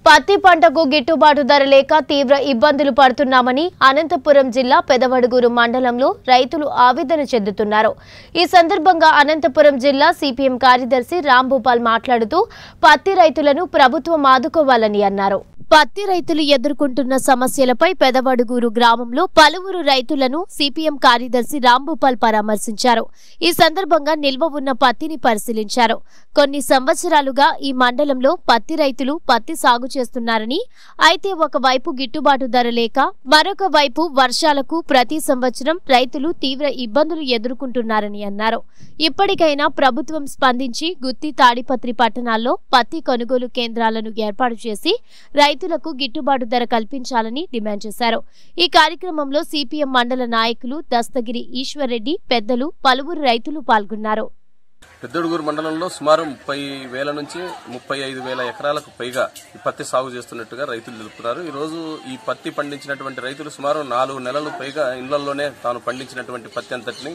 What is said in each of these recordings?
పత్తి పంటకు గిట్టుబాటు ధర లేక తీవ్ర ఇబ్బందులు పడుతున్నామని అనంతపురం జిల్లా పెదవడుగూరు మండలంలో రైతులు ఆవేదన చెందుతున్నారు। ఈ సందర్భంగా అనంతపురం జిల్లా సిపిఎం కార్యదర్శి రాంభూపాల్ మాట్లాడుతూ పత్తి రైతులను ప్రభుత్వం ఆదుకోవాలని అన్నారు। పత్తి రైతులు ఎదుర్కొంటున్న సమస్యలపై పెదవడుగూరు గ్రామంలో పలువురు రైతులను సిపిఎం కార్యదర్శి రాంభూపాల్ పరామర్శించారు। ఈ సందర్భంగా నిల్వ ఉన్న పత్తిని పరిశీలించారు। కొన్ని సంవత్సరాలుగా ఈ మండలంలో పత్తి రైతులు పత్తి సాగు చేస్తున్నారని, అయితే ఒకవైపు గిట్టుబాటు ధర లేక మరొక వైపు వర్షాలకు ప్రతి సంవత్సరం రైతులు తీవ్ర ఇబ్బందులు ఎదుర్కొంటున్నారని అన్నారు। ఇప్పటికైనా ప్రభుత్వం స్పందించి గుత్తి తాడిపత్రి పట్టణాల్లో పత్తి కొనుగోలు కేంద్రాలను ఏర్పాటు చేసి రైతులకు గిట్టుబాటు ధర కల్పించాలని డిమాండ్ చేశారు। ఈ కార్యక్రమంలో సిపిఎం మండల నాయకులు దస్తగిరి ఈశ్వర్ రెడ్డి, పెద్దలు, పలువురు రైతులు పాల్గొన్నారు। పెద్దడుగూరు మండలంలో సుమారు 30,000 నుంచి 35,000 ఎకరాలకు పైగా ఈ పత్తి సాగు చేస్తున్నట్టుగా రైతులు తెలుపుతున్నారు। ఈ రోజు ఈ పత్తి పండించినటువంటి రైతులు సుమారు 4 నెలలు పైగా ఇళ్లలోనే తాను పండించినటువంటి పత్తి అంతటిని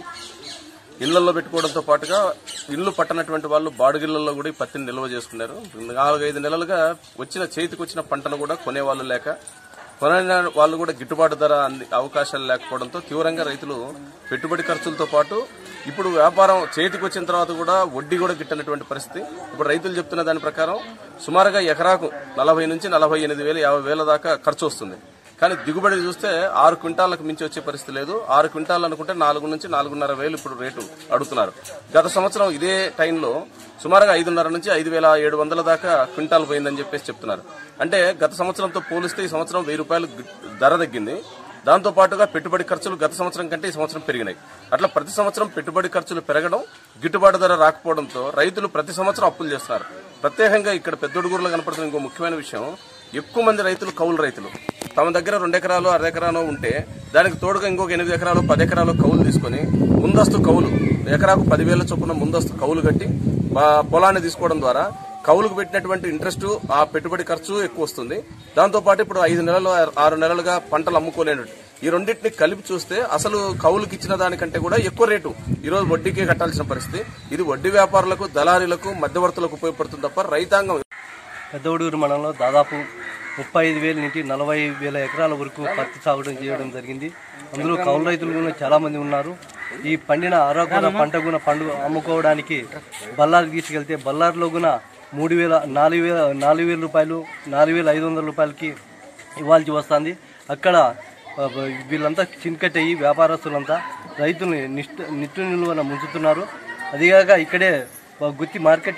ఇళ్లలో పెట్టుకోవడంతో పాటుగా ఇల్లు పట్టనటువంటి వాళ్ళు బాడుగిళ్లలో కూడా ఈ పత్తిని నిల్వ చేసుకున్నారు। 4-5 నెలలుగా చేతికి వచ్చిన పంటను కూడా కొనేవాళ్ళు లేక, కొనైన వాళ్ళు కూడా గిట్టుబాటు ధర అవకాశాలు లేకపోవడంతో తీవ్రంగా రైతులు పెట్టుబడి ఖర్చులతో పాటు ఇప్పుడు వ్యాపారం చేతికి వచ్చిన తర్వాత కూడా వడ్డీ కూడా గిట్టనటువంటి పరిస్థితి। ఇప్పుడు రైతులు చెప్తున్న దాని ప్రకారం సుమారుగా ఎకరాకు 40 నుంచి 48,000, 50,000 దాకా ఖర్చు వస్తుంది। కానీ దిగుబడి చూస్తే 6 క్వింటాలకు మించి వచ్చే పరిస్థితి లేదు। 6 క్వింటాలు అనుకుంటే 4 నుంచి 4,500 ఇప్పుడు రేటు అడుగుతున్నారు। గత సంవత్సరం ఇదే టైంలో సుమారుగా 5,500 నుంచి 5,700 దాకా క్వింటాల్ పోయిందని చెప్పేసి చెప్తున్నారు। అంటే గత సంవత్సరంతో పోలిస్తే ఈ సంవత్సరం 1,000 రూపాయలు ధర తగ్గింది। దాంతో పాటుగా పెట్టుబడి ఖర్చులు గత సంవత్సరం కంటే ఈ సంవత్సరం పెరిగినాయి। అట్లా ప్రతి సంవత్సరం పెట్టుబడి ఖర్చులు పెరగడం, గిట్టుబాటు ధర రాకపోవడంతో రైతులు ప్రతి సంవత్సరం అప్పులు చేస్తున్నారు। ప్రత్యేకంగా ఇక్కడ పెద్దడుగూరులో కనపడుతున్న ఇంకో ముఖ్యమైన విషయం, ఎక్కువ మంది రైతులు కౌలు రైతులు తమ దగ్గర 2 ఎకరాలు, 1/2 ఎకరాలు ఉంటే దానికి తోడుగా ఇంకొక 8 ఎకరాలు, 10 ఎకరాలు కౌలు తీసుకుని ముందస్తు కౌలు ఎకరాకు 10,000 చొప్పున ముందస్తు కౌలు కట్టి పొలాన్ని తీసుకోవడం ద్వారా కౌలుకు పెట్టినటువంటి ఇంట్రెస్ట్, ఆ పెట్టుబడి ఖర్చు ఎక్కువ వస్తుంది। దాంతో పాటు ఇప్పుడు 5 నెలలు 6 నెలలుగా పంటలు అమ్ముకోలేను ఈ రెండింటిని కలిపి చూస్తే అసలు కౌలుకి ఇచ్చిన దానికంటే కూడా ఎక్కువ రేటు ఈరోజు వడ్డీకే కట్టాల్సిన పరిస్థితి। ఇది వడ్డీ వ్యాపారులకు, దళారీలకు, మధ్యవర్తులకు ఉపయోగపడుతుంది తప్ప రైతాంగం పెద్దవడుగూరు మండలంలో దాదాపు 35,000 నుంచి 40,000 ఎకరాల వరకు పత్తి సాగు చేయడం జరిగింది। అందులో కౌలు రైతులు కూడా చాలా మంది ఉన్నారు। ఈ పండిన ఆరోగ్య పంట కూడా అమ్ముకోవడానికి బళ్ళారికి తీసుకెళ్తే బళ్ళారిలో కూడా 4,000 రూపాయలు, 4,500 రూపాయలకి ఇవ్వాల్సి వస్తుంది। అక్కడ వీళ్ళంతా చిన్కట్టయి వ్యాపారస్తులంతా రైతుల్ని నిట్టు నిలువన ముంచుతున్నారు। అదిగాక ఇక్కడే గుత్తి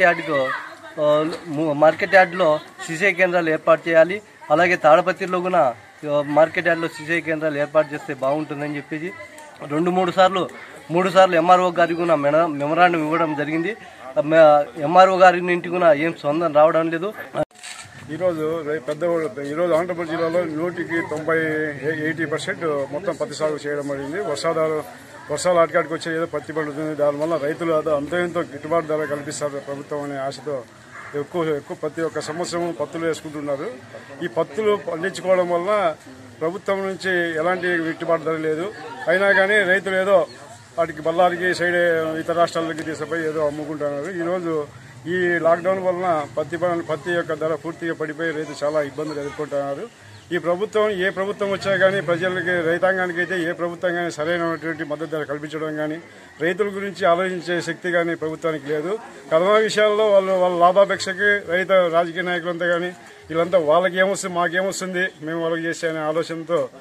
మార్కెట్ యార్డ్లో సిసిఐ కేంద్రాలు ఏర్పాటు చేయాలి। అలాగే తాడపత్రిలో కూడా మార్కెట్ యార్డ్లో సిసిఐ కేంద్రాలు ఏర్పాటు చేస్తే బాగుంటుందని చెప్పేసి 2-3 సార్లు ఎంఆర్ఓ గారికి కూడా మెమరాండం ఇవ్వడం జరిగింది। ఎంఆర్ఓ గారి నుండి కూడా ఏం స్పందన రావడం లేదు। ఈరోజు అనంతపురం జిల్లాలో 100కి 80% మొత్తం పత్తి సాగు చేయడం జరిగింది। వర్షాలు అటుకాటికి వచ్చే ఏదో పత్తి పండుతుంది, దానివల్ల రైతులు అంతో ఎంతో గిట్టుబాటు ధర కల్పిస్తారు ప్రభుత్వం అనే ఆశతో ఎక్కువ ప్రతి ఒక్క సంవత్సరం పత్తులు వేసుకుంటున్నారు। ఈ పత్తులు పండించుకోవడం వల్ల ప్రభుత్వం నుంచి ఎలాంటి గిట్టుబాటు ధర లేదు। అయినా కానీ రైతులు ఏదో వాటికి బళ్ళారికి సైడ్ ఇతర రాష్ట్రాలకి తీసుకుపోయి ఏదో అమ్ముకుంటున్నారు। ఈరోజు ఈ లాక్డౌన్ వలన పత్తి యొక్క ధర పూర్తిగా పడిపోయి రైతులు చాలా ఇబ్బందులు ఎదుర్కొంటున్నారు। ఈ ప్రభుత్వం ఏ ప్రభుత్వం వచ్చా కానీ ప్రజలకి, రైతాంగానికి అయితే ఏ ప్రభుత్వం కానీ సరైనటువంటి మద్దతు ధర కల్పించడం కానీ, రైతుల గురించి ఆలోచించే శక్తి కానీ ప్రభుత్వానికి లేదు। కరోనా విషయాల్లో వాళ్ళ లాభాపేక్షకి రాజకీయ నాయకులంతా కానీ వీళ్ళంతా వాళ్ళకి ఏమొస్తుంది, మాకేమొస్తుంది, మేము వాళ్ళకి చేసే అనే ఆలోచనతో